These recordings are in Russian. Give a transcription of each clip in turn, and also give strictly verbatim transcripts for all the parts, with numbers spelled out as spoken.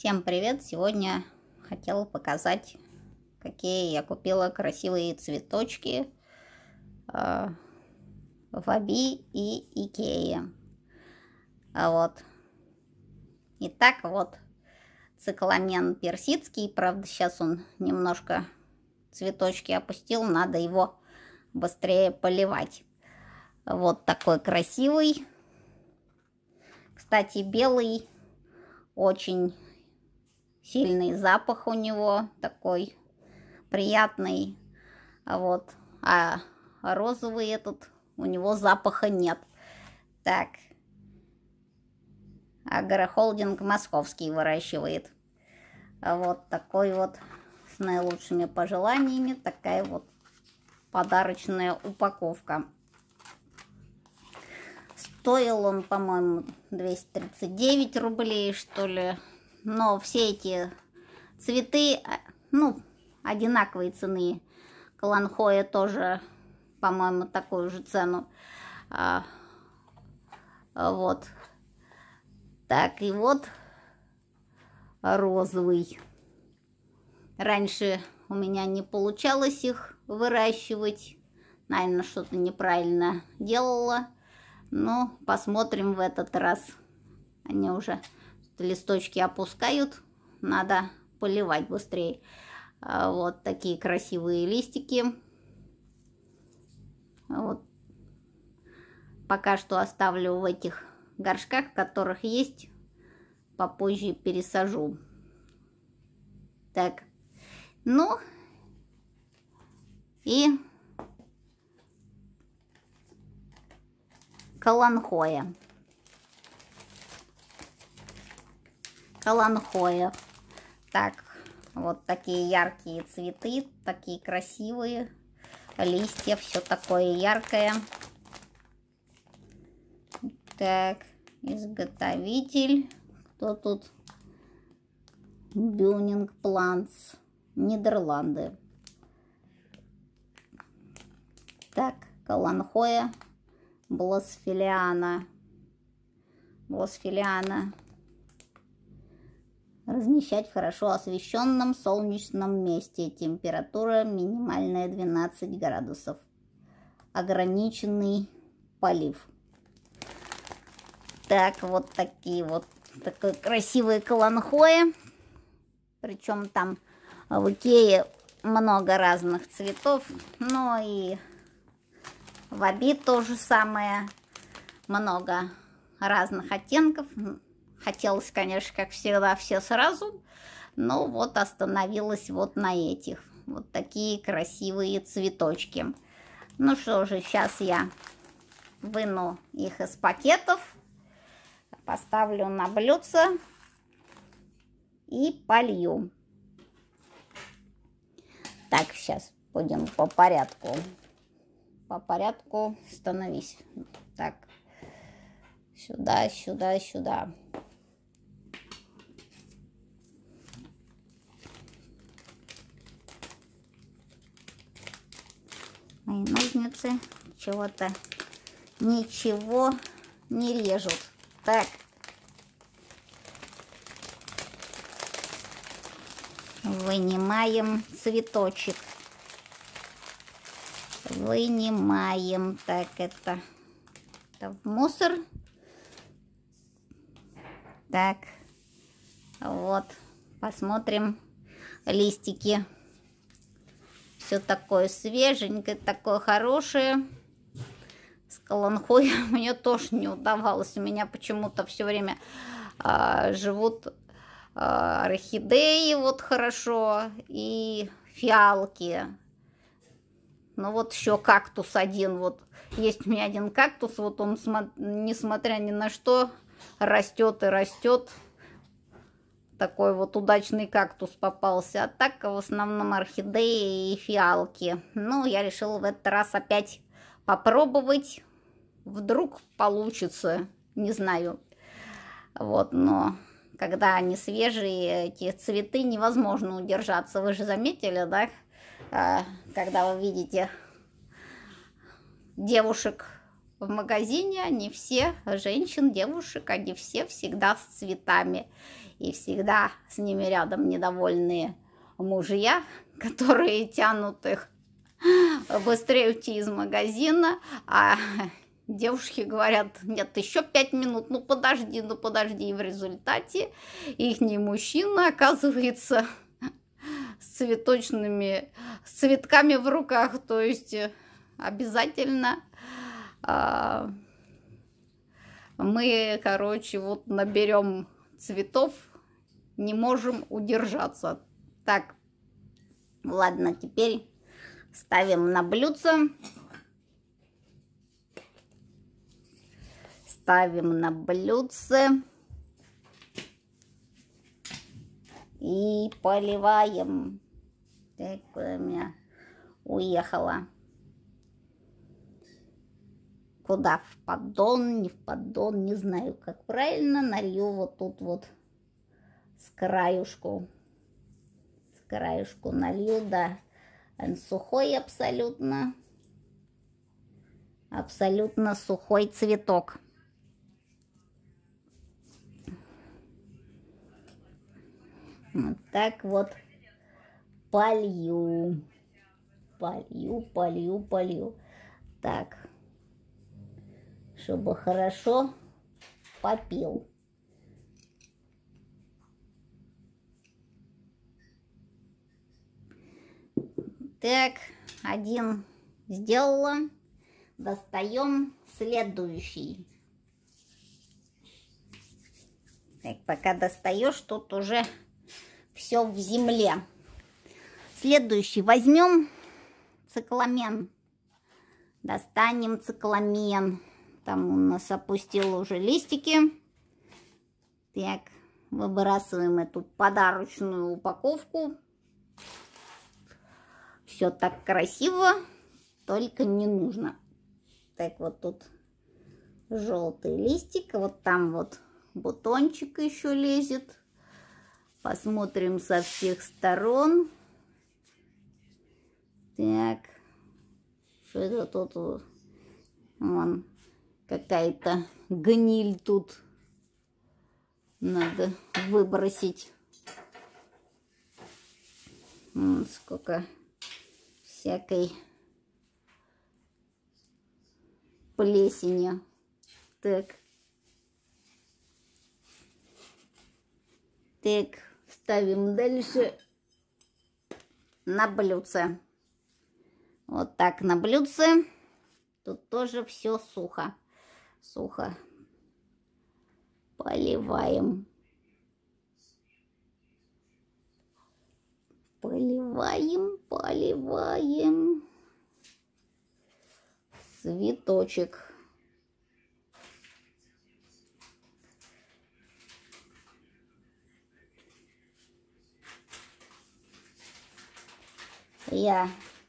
Всем привет! Сегодня хотела показать, какие я купила красивые цветочки э, в Аби и Икее. А вот. Итак, вот цикламен персидский. Правда, сейчас он немножко цветочки опустил. Надо его быстрее поливать. Вот такой красивый. Кстати, белый очень сильный запах у него, такой приятный. Вот. А розовый этот, у него запаха нет. Так. Агрохолдинг московский выращивает. Вот такой вот, с наилучшими пожеланиями, такая вот подарочная упаковка. Стоил он, по-моему, двести тридцать девять рублей, что ли. Но все эти цветы, ну, одинаковые цены. Каланхоя тоже, по-моему, такую же цену. А, вот. Так, и вот розовый. Раньше у меня не получалось их выращивать. Наверное, что-то неправильно делала. Но посмотрим в этот раз. Они уже листочки опускают. Надо поливать быстрее. Вот такие красивые листики. Вот. Пока что оставлю в этих горшках, в которых есть. Попозже пересажу. Так. Ну. И каланхоя. Каланхоя. Так, вот такие яркие цветы, такие красивые. Листья, все такое яркое. Так, изготовитель. Кто тут? Бюнинг Плантс. Нидерланды. Так, каланхоя. Блосфилиана. Блосфилиана. Размещать в хорошо освещенном солнечном месте. Температура минимальная двенадцать градусов. Ограниченный полив. Так, вот такие вот. Такой красивые каланхои. Причем там в Икее много разных цветов. Ну и в Аби тоже самое. Много разных оттенков. Хотелось, конечно, как всегда, все сразу. Но вот остановилась вот на этих. Вот такие красивые цветочки. Ну что же, сейчас я выну их из пакетов. Поставлю на блюдце. И полью. Так, сейчас будем по порядку. По порядку становись. Так. Сюда, сюда, сюда. Мои ножницы чего-то ничего не режут. Так. Вынимаем цветочек. Вынимаем. Так, это, это в мусор. Так. Вот. Посмотрим листики. Все такое свеженькое, такое хорошее. С каланхой мне тоже не удавалось. У меня почему-то все время а, живут а, орхидеи вот хорошо и фиалки. Ну вот еще кактус один. Вот есть у меня один кактус. Вот он, несмотря ни на что, растет и растет. Такой вот удачный кактус попался. А так в основном орхидеи и фиалки. Ну, я решила в этот раз опять попробовать. Вдруг получится. Не знаю. Вот, но когда они свежие, эти цветы, невозможно удержаться. Вы же заметили, да? Когда вы видите девушек в магазине, они все, женщин, девушек, они все всегда с цветами. И всегда с ними рядом недовольные мужья, которые тянут их быстрее уйти из магазина, а девушки говорят: нет, еще пять минут, ну подожди, ну подожди. И в результате ихний мужчина оказывается с цветочными, с цветками в руках. То есть обязательно а, мы, короче, вот наберем цветов, не можем удержаться. Так, ладно, теперь ставим на блюдце. Ставим на блюдце. И поливаем. Так, куда у меня уехала? Куда? В поддон, не в поддон, не знаю, как правильно. Налью вот тут вот с краюшку. С краюшку налью, да. Он сухой абсолютно. Абсолютно сухой цветок. Вот так вот полью. Полью, полью, полью. Так. Чтобы хорошо попил. Так, один сделала. Достаем следующий. Так, пока достаешь, тут уже все в земле. Следующий возьмем цикламен. Достанем цикламен. Там у нас опустил уже листики. Так, выбрасываем эту подарочную упаковку. Все так красиво, только не нужно. Так, вот тут желтый листик, вот там вот бутончик еще лезет. Посмотрим со всех сторон. Так, что это тут? Вон какая-то гниль тут. Надо выбросить. Вон сколько всякой плесени. Так. Так, ставим дальше на блюдце. Вот так на блюдце. Тут тоже все сухо. Сухо. Поливаем. Поливаем, поливаем. Цветочек. Я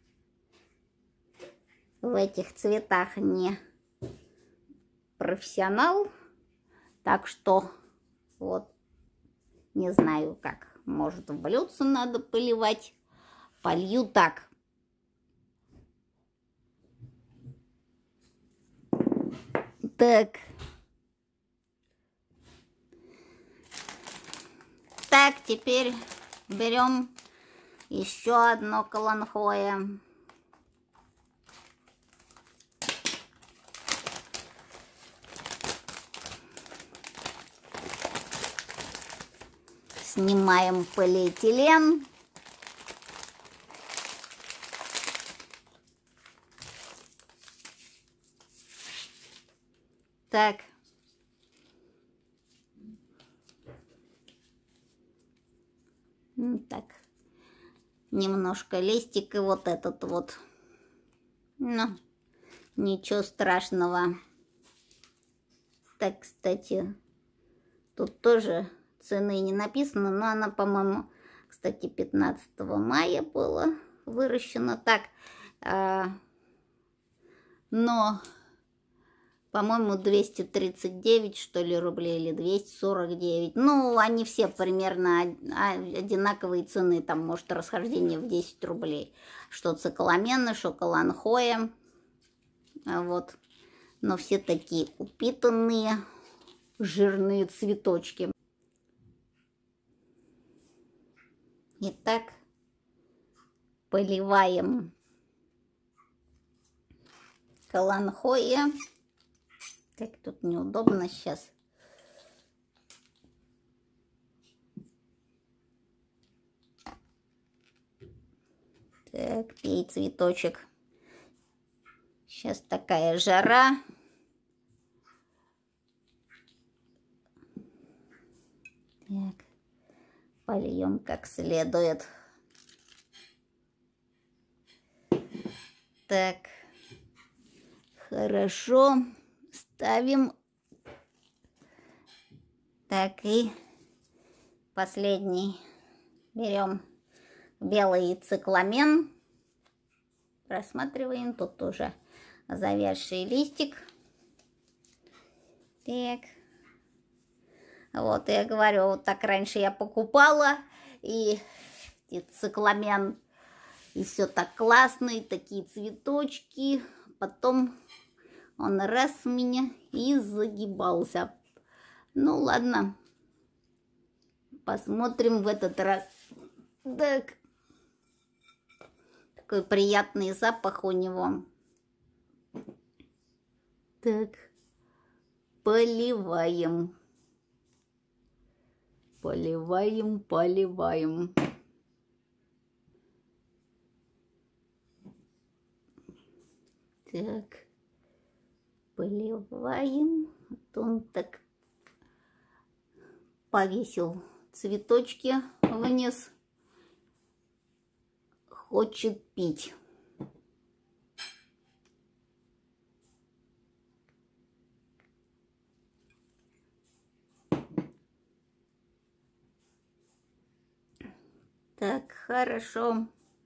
в этих цветах не профессионал, так что вот не знаю как. Может, в блюдце надо поливать. Полью так. Так. Так, теперь берем еще одно каланхоэ. Снимаем полиэтилен. Так. Так. Немножко листик и вот этот вот. Ну, ничего страшного. Так, кстати, тут тоже цены не написано, но она, по-моему, кстати, пятнадцатого мая была выращена. Так, а, но, по-моему, двести тридцать девять, что ли, рублей, или двести сорок девять. Ну, они все примерно одинаковые цены, там, может, расхождение в десять рублей. Что цикламены, что каланхоэ. Вот. Но все такие упитанные, жирные цветочки. Итак, поливаем каланхоя. Как тут неудобно сейчас. Так, пей, цветочек. Сейчас такая жара. Так, польем как следует. Так, хорошо. Ставим. Так, и последний. Берем белый цикламен. Просматриваем. Тут уже завязший листик. Так. Вот, я говорю, вот так раньше я покупала. И, и цикламен. И все так классно. И такие цветочки. Потом он раз у меня и загибался. Ну, ладно. Посмотрим в этот раз. Так. Такой приятный запах у него. Так. Поливаем. Поливаем, поливаем. Так. Поливаем. Вот он так повесил цветочки вниз. Хочет пить. Так, хорошо.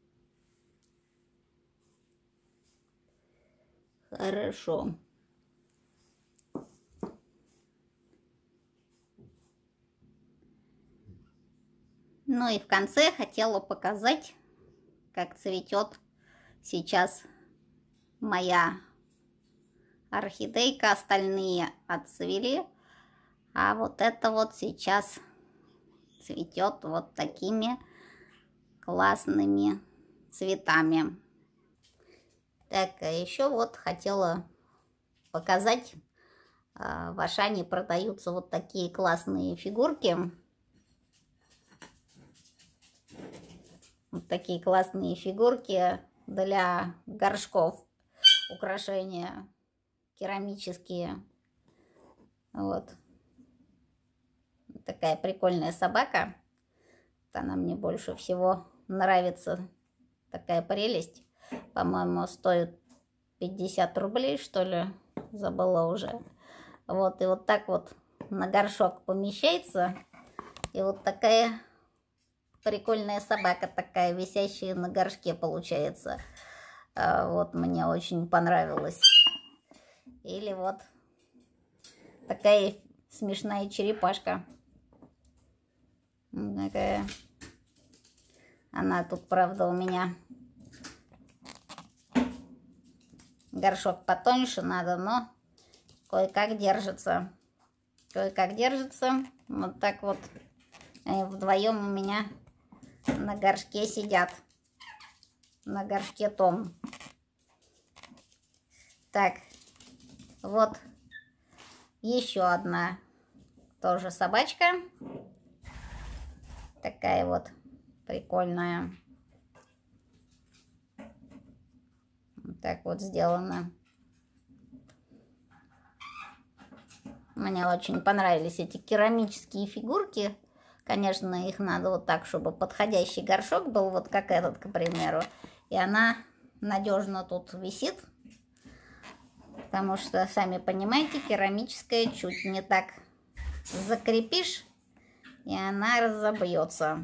Хорошо. Ну и в конце хотела показать, как цветет сейчас моя орхидейка. Остальные отцвели, а вот это вот сейчас цветет вот такими классными цветами. Так, а еще вот хотела показать. В Ашане продаются вот такие классные фигурки. Вот такие классные фигурки для горшков. Украшения керамические. Вот. Такая прикольная собака. Она мне больше всего нравится. Такая прелесть. По-моему, стоит пятьдесят рублей, что ли. Забыла уже. Вот. И вот так вот на горшок помещается. И вот такая прикольная собака. Такая висящая на горшке получается. Вот. Мне очень понравилось. Или вот такая смешная черепашка. Такая. Она тут, правда, у меня горшок потоньше надо, но кое-как держится. Кое-как держится. Вот так вот они вдвоем у меня на горшке сидят. На горшке том. Так, вот еще одна тоже собачка. Такая вот прикольная. Вот так вот сделано. Мне очень понравились эти керамические фигурки. Конечно, их надо вот так, чтобы подходящий горшок был, вот как этот, к примеру. И она надежно тут висит. Потому что, сами понимаете, керамическая чуть не так закрепишь, и она разобьется.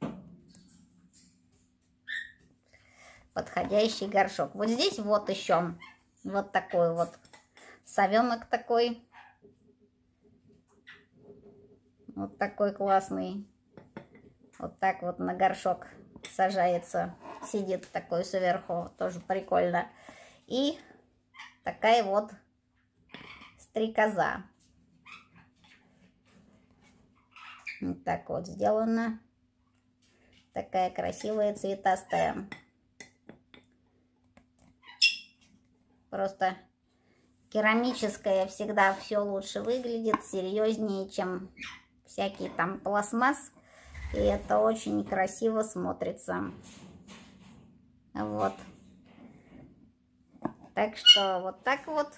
Подходящий горшок. Вот здесь вот еще вот такой вот совенок такой. Вот такой классный. Вот так вот на горшок сажается. Сидит такой сверху. Тоже прикольно. И такая вот стрекоза. Вот так вот сделано. Такая красивая, цветастая. Просто керамическое всегда все лучше выглядит, серьезнее, чем всякие там пластмасс. И это очень красиво смотрится. Вот. Так что вот так вот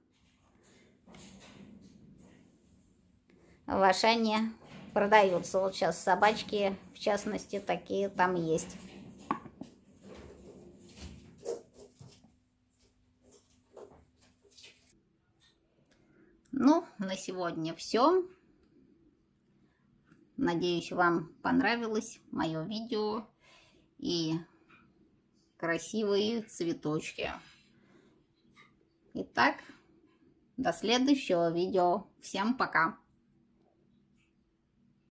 в Ашане продаются. Вот сейчас собачки, в частности, такие там есть. Ну, на сегодня все. Надеюсь, вам понравилось мое видео и красивые цветочки. Итак, до следующего видео. Всем пока!